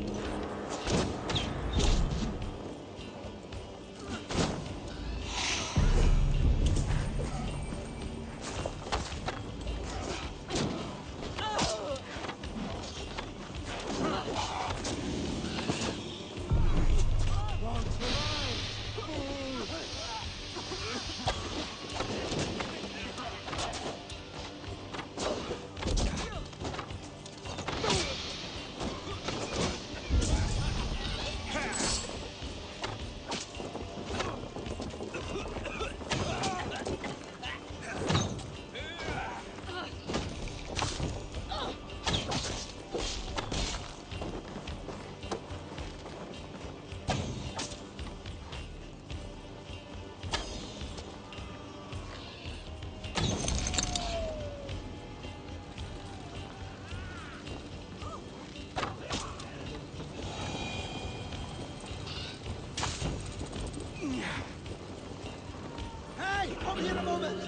Come here a moment!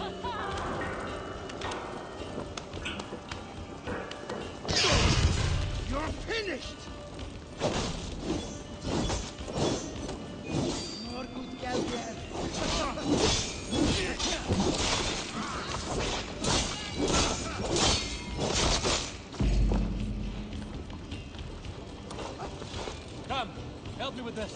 You're finished! More good Galvier. Come, help me with this.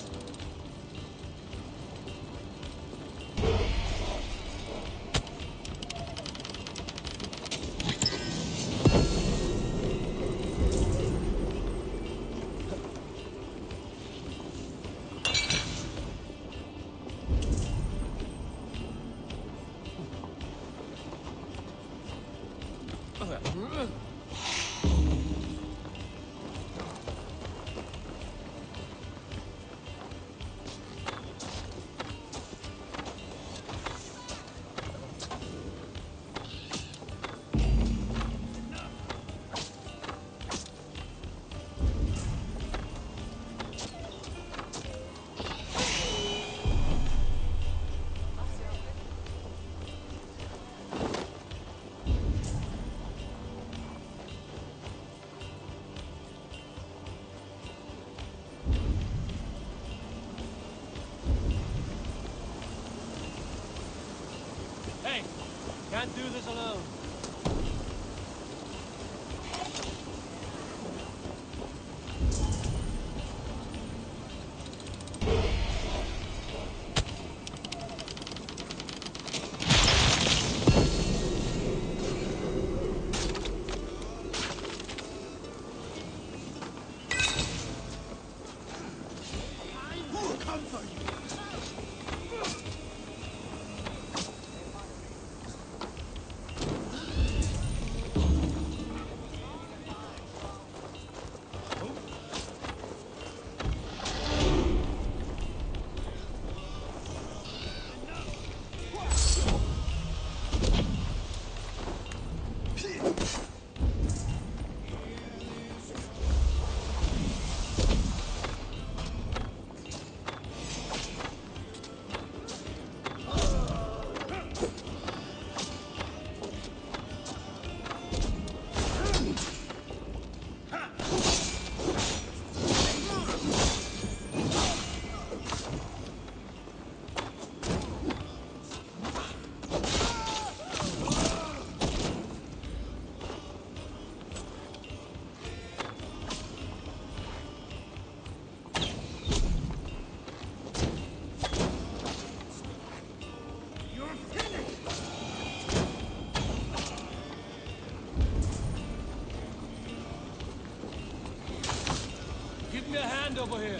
Hey, can't do this alone. Come for you! Give me a hand over here.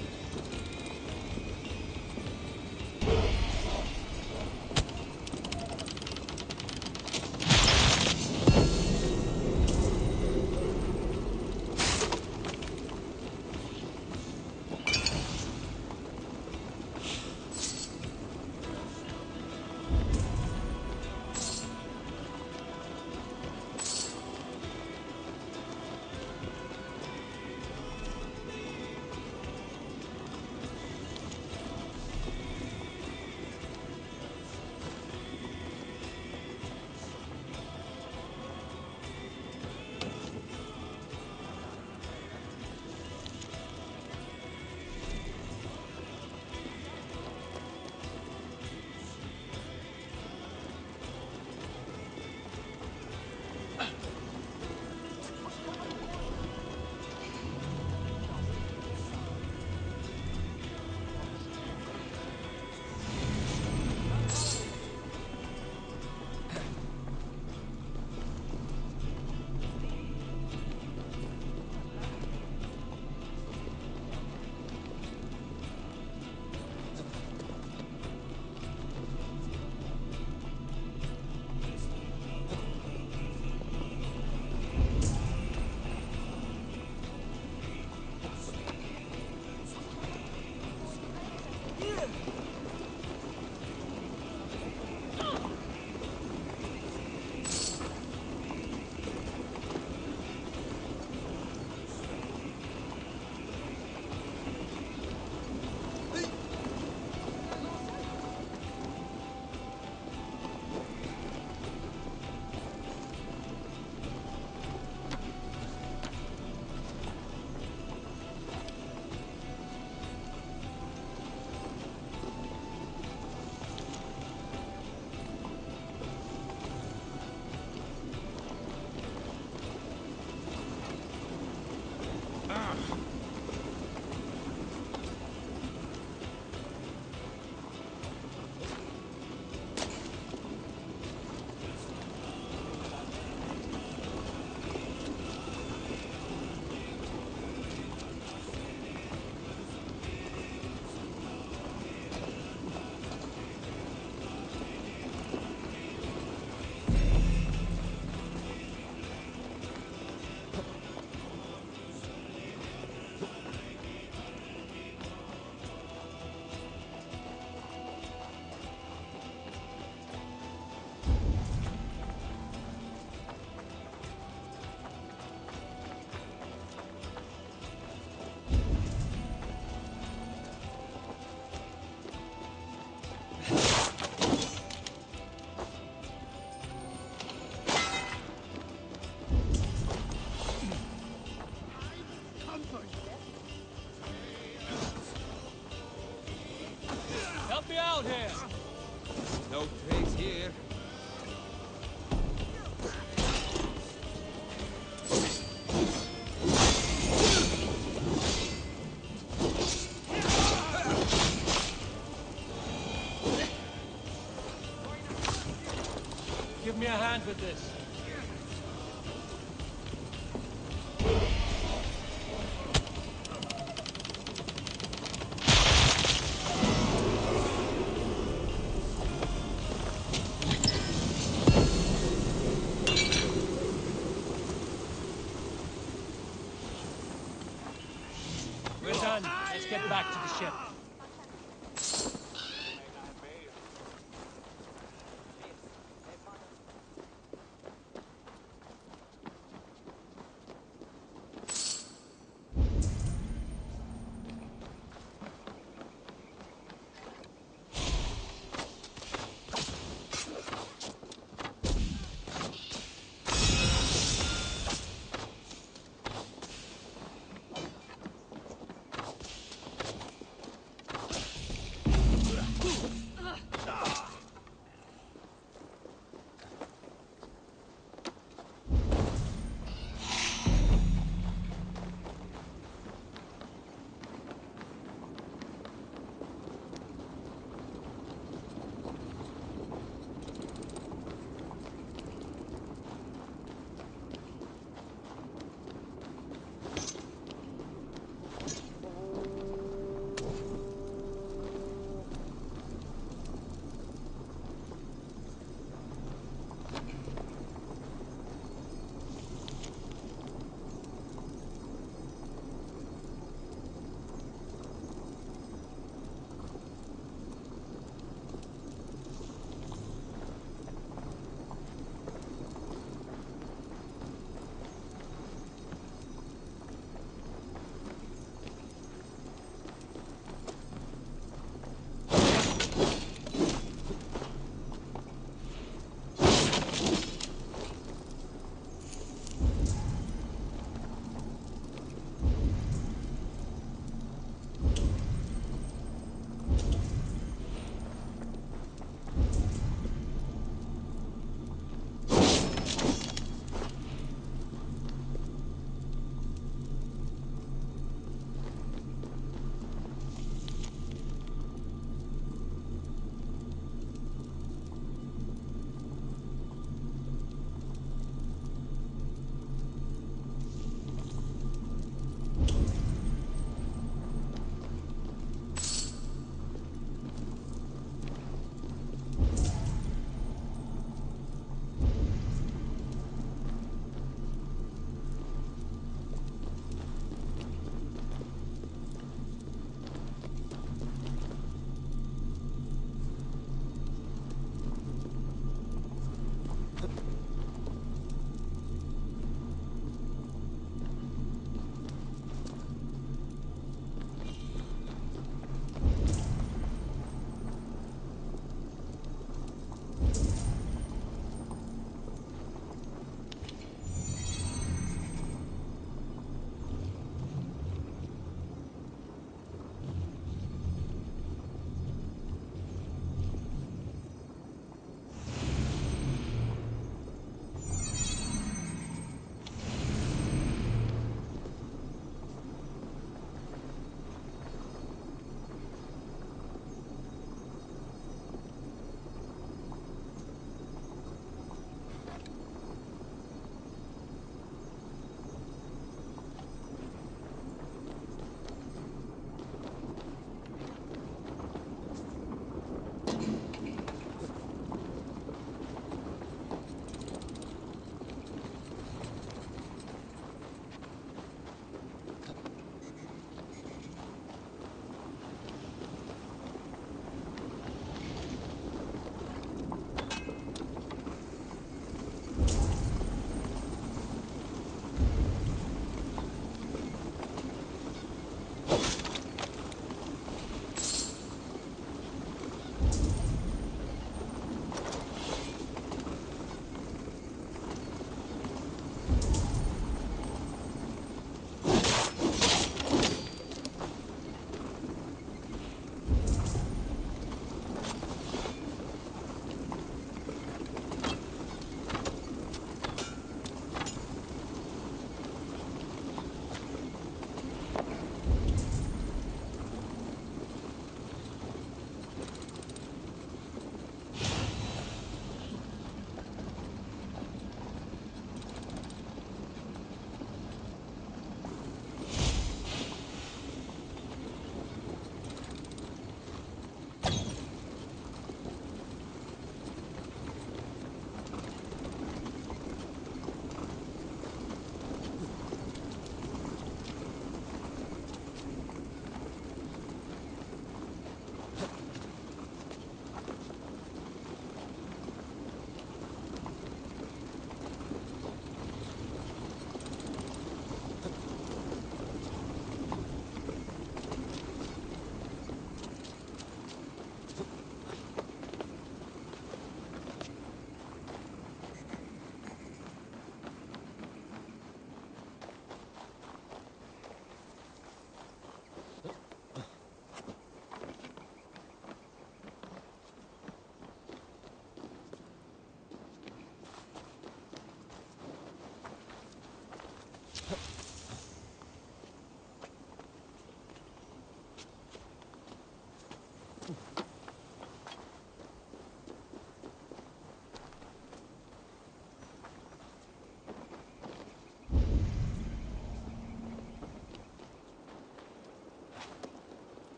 out here! No trace here. Give me a hand with this. We're done. Let's get back to the ship.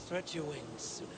Stretch your wings, Suna.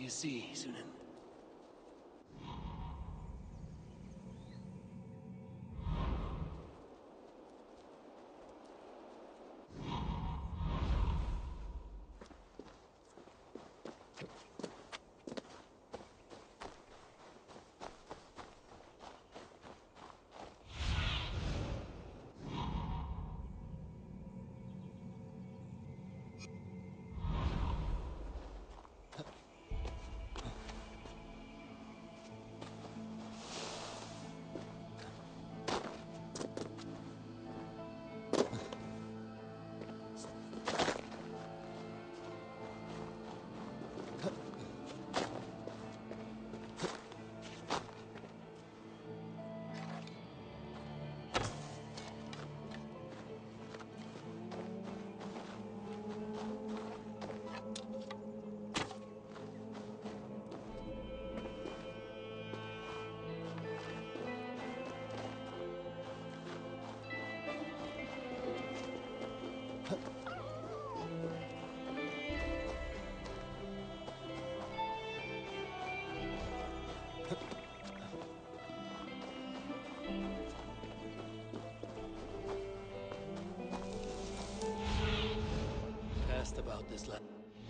you see, Sunan. Asked about this land.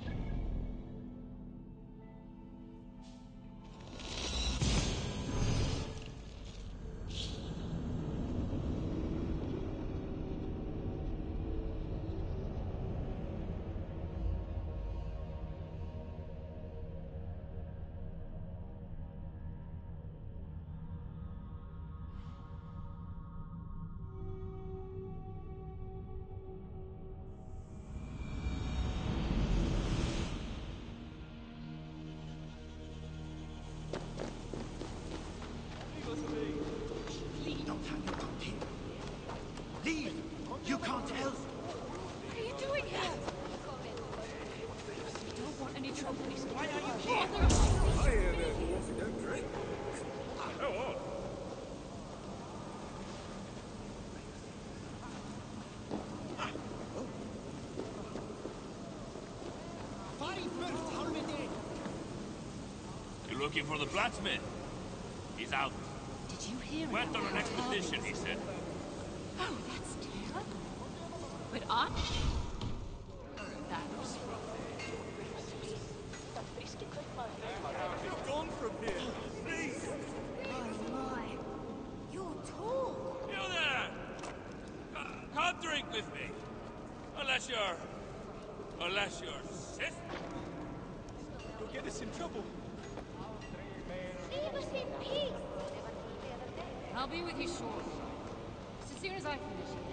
Don't have your tongue here. Leave! You can't help! What are you doing here? We don't want any trouble. Why are you here? I hear that dwarves don't drink. Go on. You're looking for the blacksmith? He's out. Did you hear Went on an about that? expedition, he said. Oh, that's terrible. But I... That was wrong. Be gone from here, please. Oh my. You're tall. You there! Come drink with me. Unless you're sister. You'll get us in trouble. Leave us in peace. I'll be with you shortly. Just as soon as I finish here.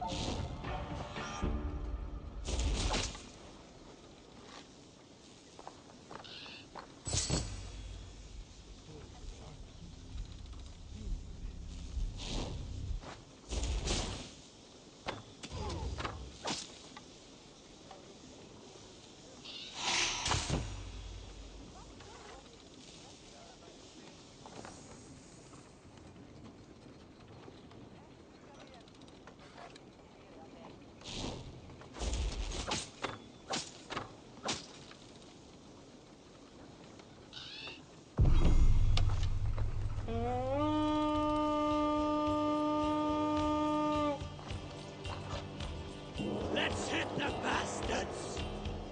Let's hit the bastards!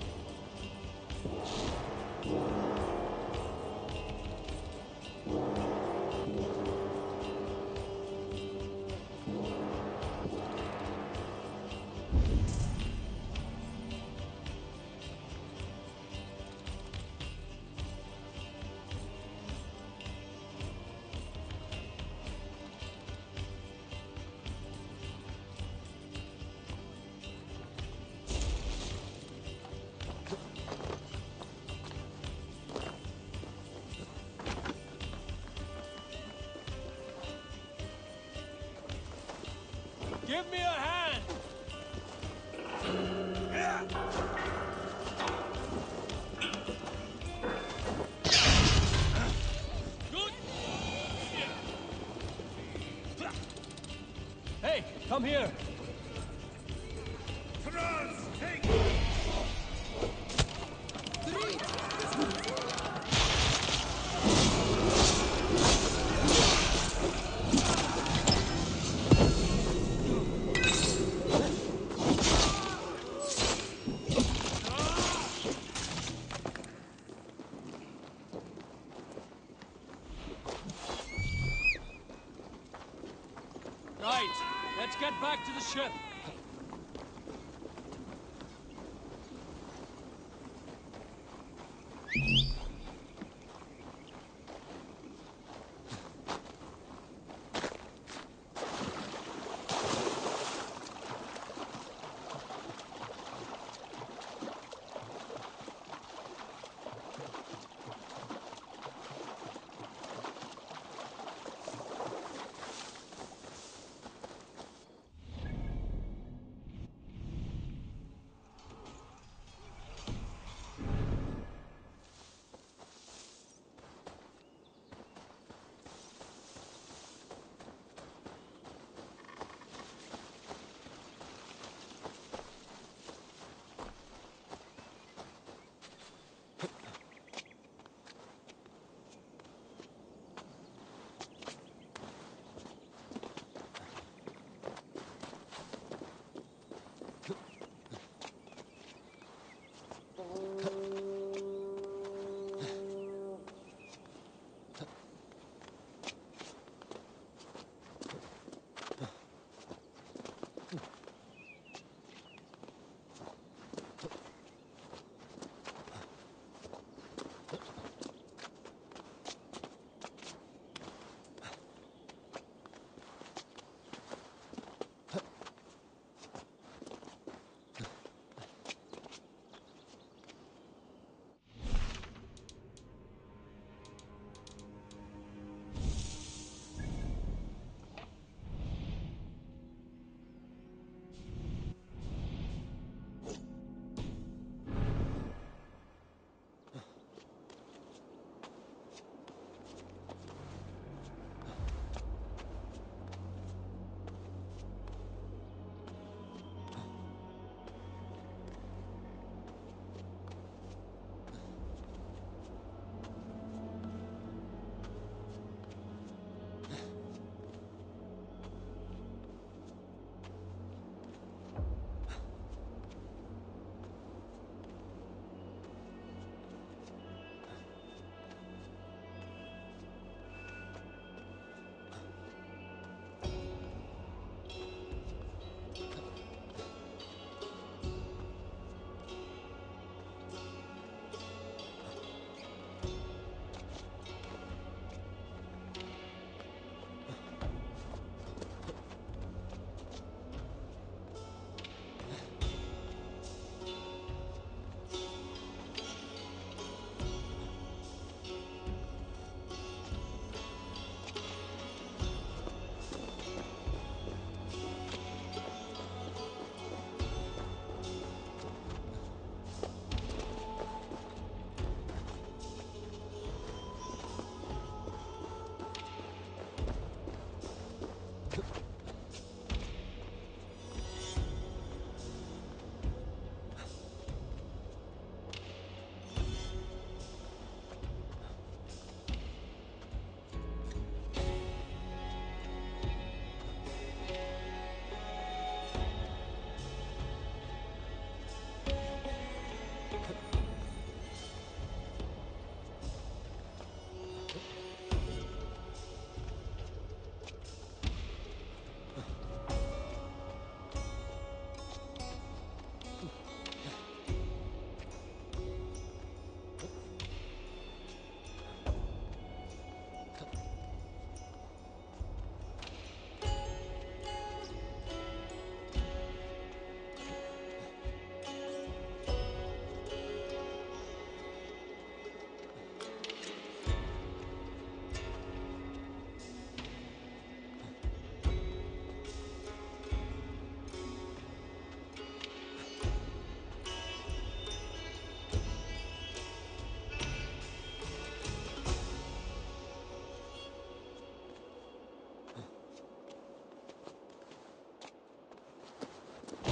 Give me a hand! Hey, come here! Right, let's get back to the ship.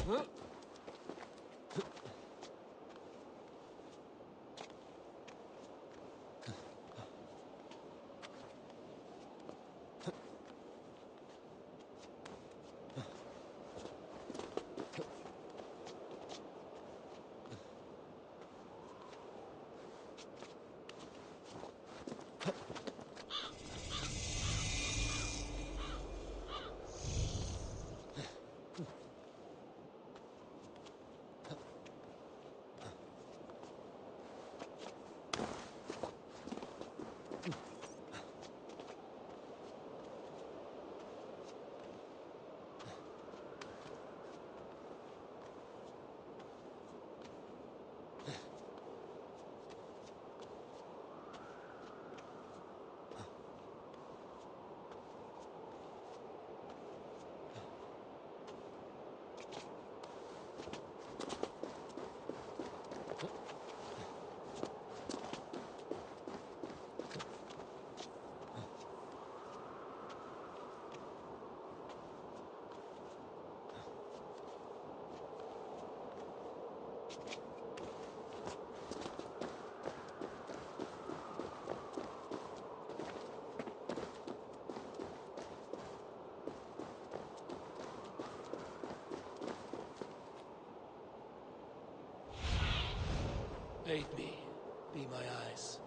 Aid me. Be my eyes.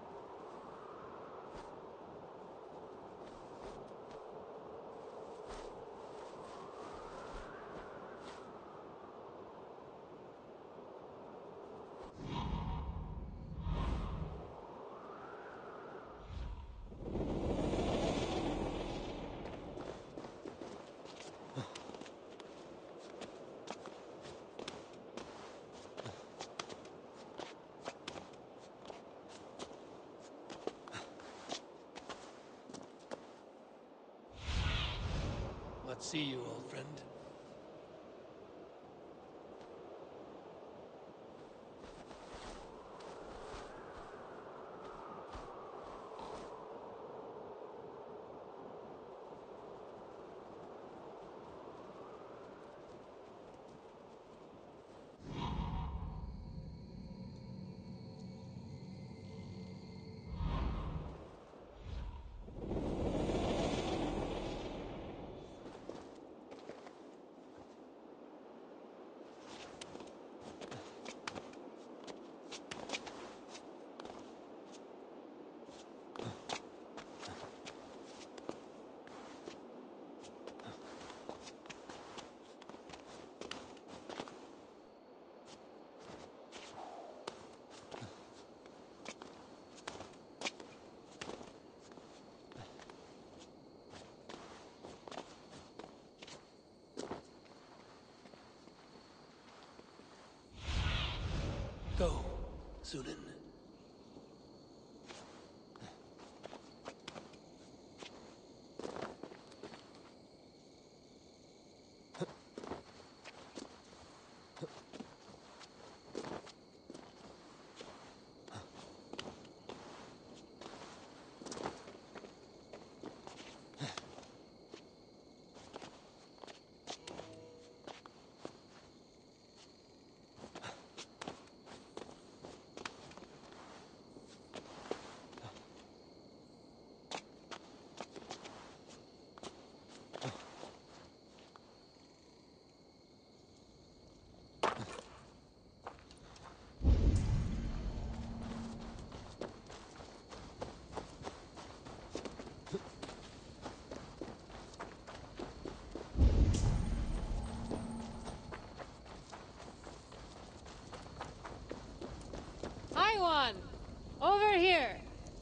Let's see you, old friend. Go, Sunan. Taiwan! Over here!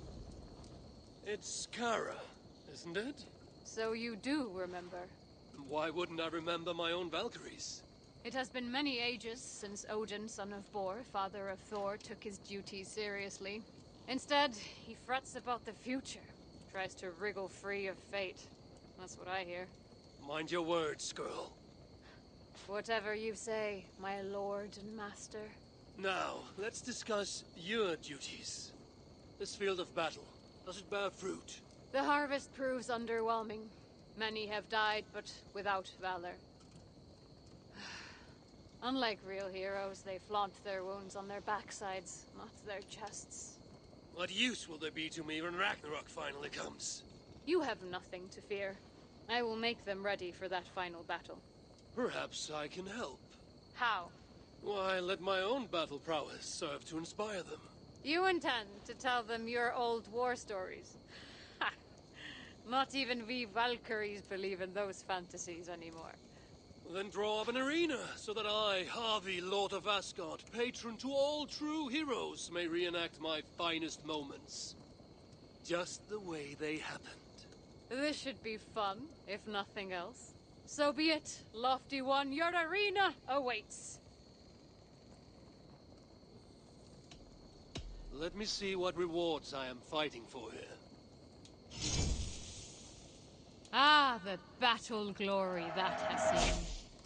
It's Kara, isn't it? So you do remember. Why wouldn't I remember my own Valkyries? It has been many ages since Odin, son of Bor, father of Thor, took his duties seriously. Instead, he frets about the future, tries to wriggle free of fate. That's what I hear. Mind your words, girl. Whatever you say, my lord and master. Now, let's discuss your duties. This field of battle, does it bear fruit? The harvest proves underwhelming. Many have died, but without valor. Unlike real heroes, they flaunt their wounds on their backsides, not their chests. What use will there be to me when Ragnarok finally comes? You have nothing to fear. I will make them ready for that final battle. Perhaps I can help. How? Why, let my own battle prowess serve to inspire them. You intend to tell them your old war stories? Ha! Not even we Valkyries believe in those fantasies anymore. Then draw up an arena, so that I, Harvey, Lord of Asgard, patron to all true heroes, may reenact my finest moments. Just the way they happened. This should be fun, if nothing else. So be it, Lofty One, your arena awaits. Let me see what rewards I am fighting for here. Ah, the battle glory that has seen.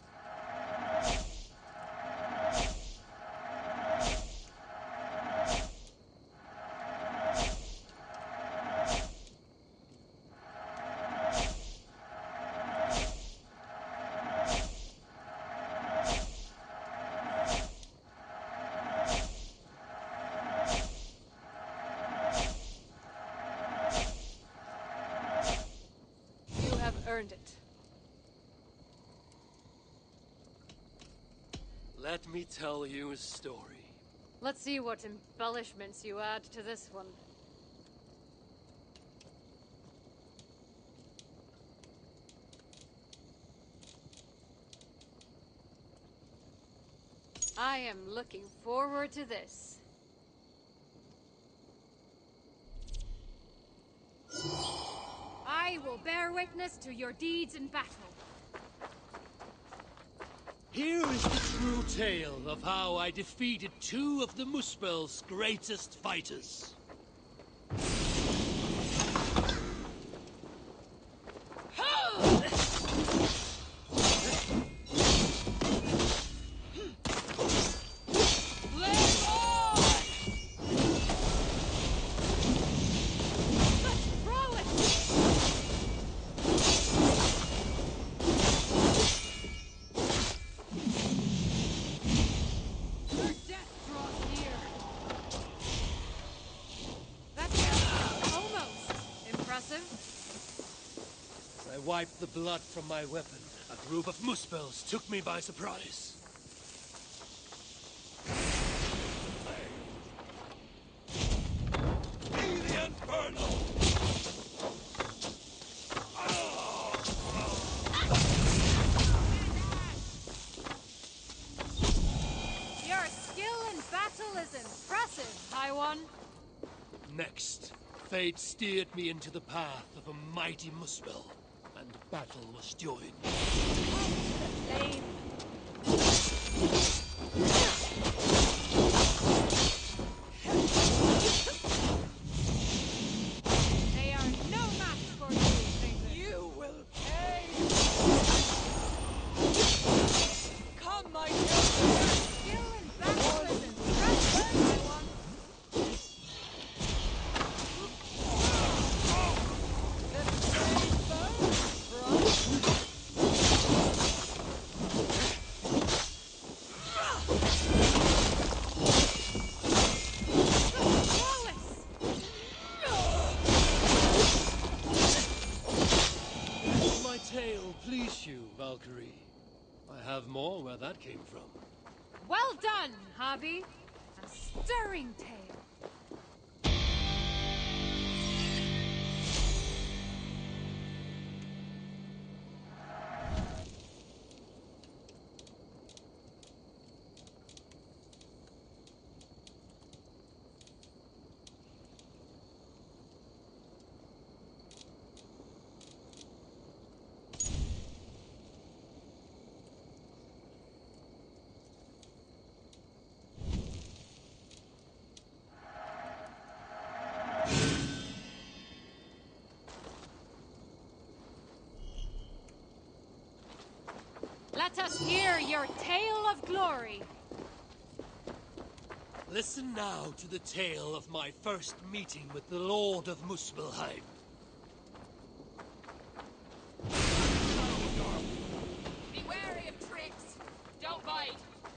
Earned it. Let me tell you a story. Let's see what embellishments you add to this one. I am looking forward to this. I will bear witness to your deeds in battle. Here is the true tale of how I defeated two of the Muspel's greatest fighters. Wiped the blood from my weapon. A group of Muspels took me by surprise. The Inferno! Your skill in battle is impressive, High One. Next, fate steered me into the path of a mighty Muspel. And battle was joined. Lame. They are no match for you, Finger. You will pay! Come, my dear! Skill in battle is impressive, High One. Please you, Valkyrie. I have more where that came from. Well done, Hobby. A stirring tale. Let us hear your tale of glory. Listen now to the tale of my first meeting with the Lord of Muspelheim. Be wary of tricks! Don't bite!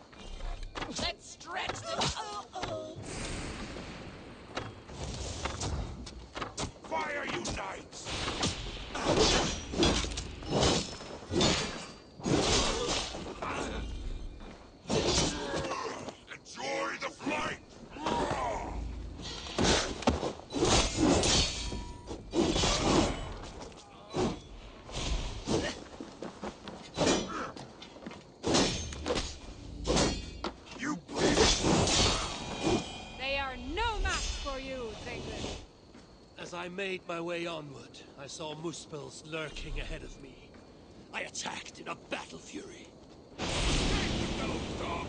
I made my way onward, I saw Muspels lurking ahead of me. I attacked in a battle fury. Fellow dog!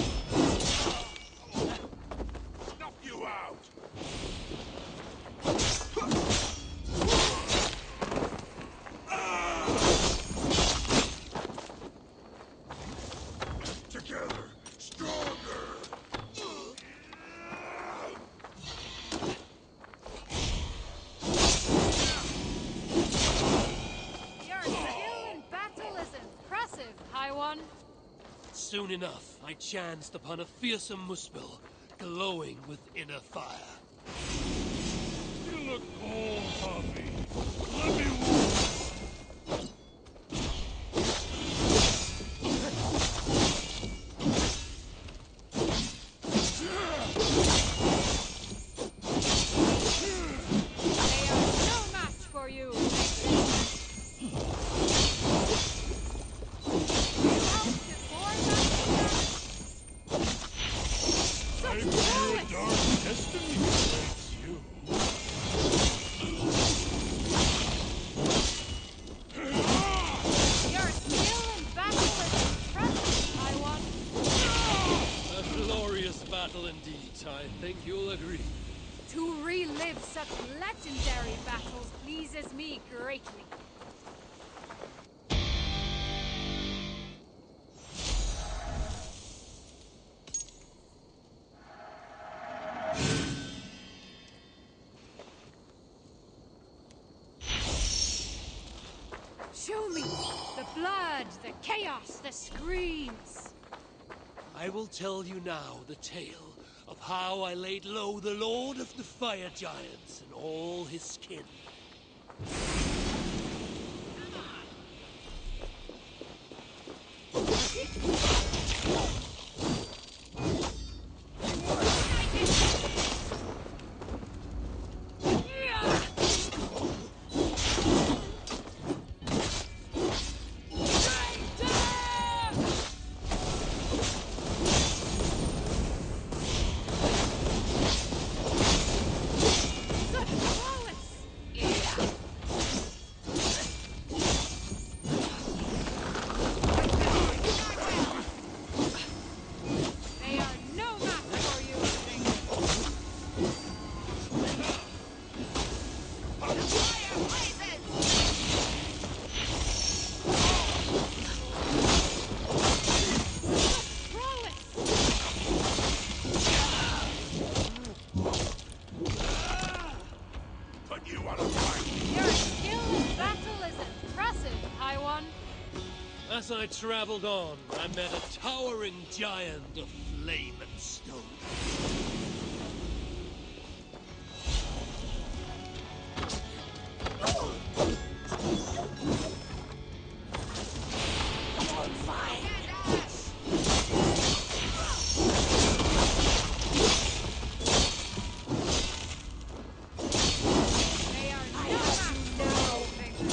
Knock you out! Together, stronger! Your skill in battle is impressive, High One. Soon enough, I chanced upon a fearsome Muspel, glowing with inner fire. You look cold, Puffy. Let me warm. They are no match for you. You helped before that? Such prowess! Dark destiny awaits you. Your skill in battle is impressive, High One. A glorious battle indeed, I think you'll agree. To relive such legendary battles pleases me greatly. Show me the blood, the chaos, the screams. I will tell you now the tale of how I laid low the Lord of the Fire Giants and all his kin. Such prowess! They are no match for you, But you want to fight? Your skill in battle is impressive, High One. As I traveled on, I met a towering giant of flame and stone. They are no match for you,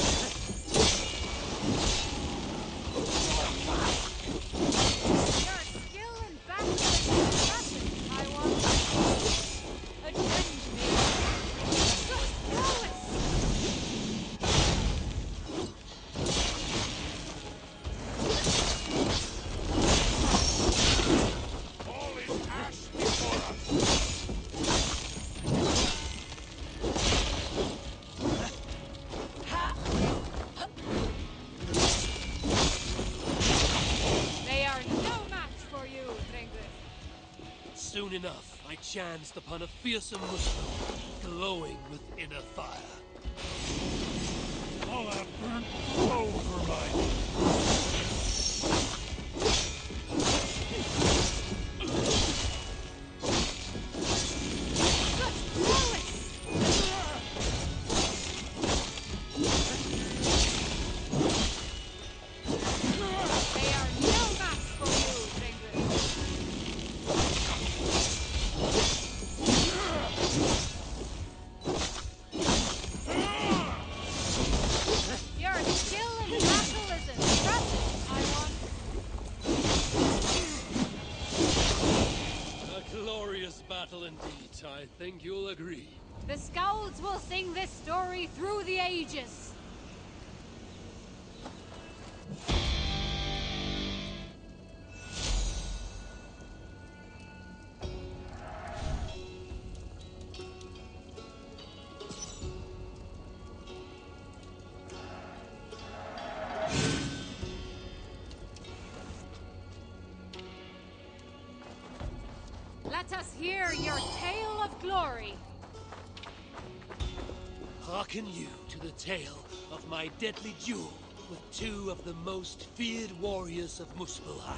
Your skill in battle is impressive, High One. Attend me. Such prowess! All is ash before us. They are no match for you, Drenglith. Soon enough, I chanced upon a fearsome Muspel, glowing with inner fire. All that burnt flow for my... Such prowess! They are no match for you, Drenglith. Your skill in battle is impressive, High One. A glorious battle indeed, I think you'll agree. The Scouts will sing this story through the ages. Let us hear your tale of glory. Hearken you to the tale of my deadly duel with two of the most feared warriors of Muspelheim.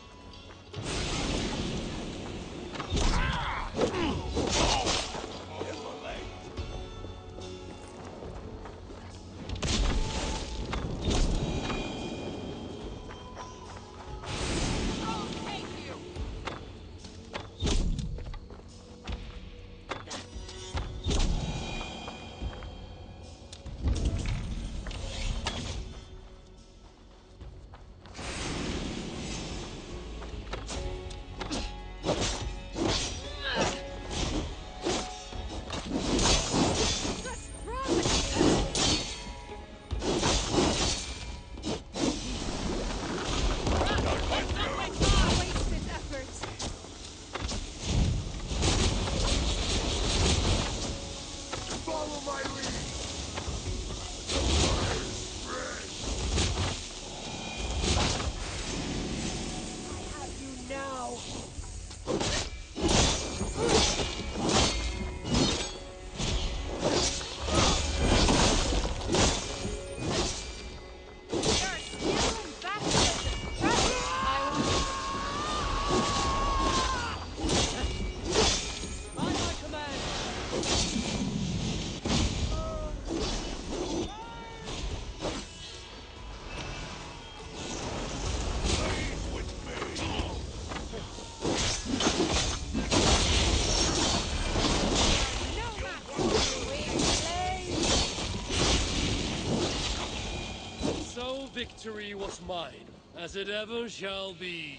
Victory was mine, as it ever shall be.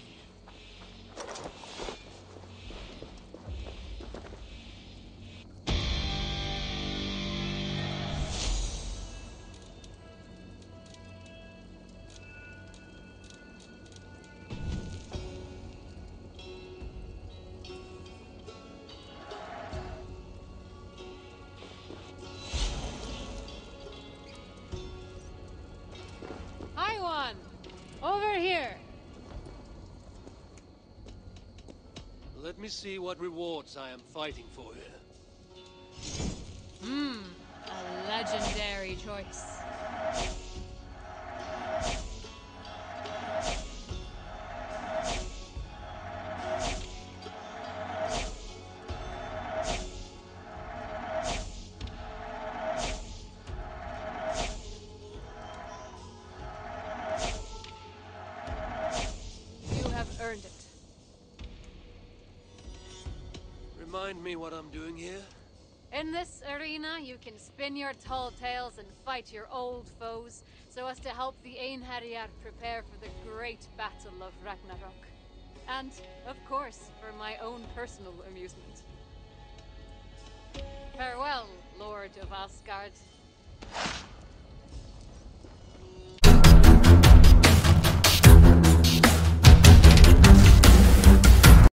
Over here! Let me see what rewards I am fighting for here. A legendary choice. Earned it. Remind me what I'm doing here? In this arena, you can spin your tall tales and fight your old foes, so as to help the Einherjar prepare for the great battle of Ragnarok. And, of course, for my own personal amusement. Farewell, Lord of Asgard.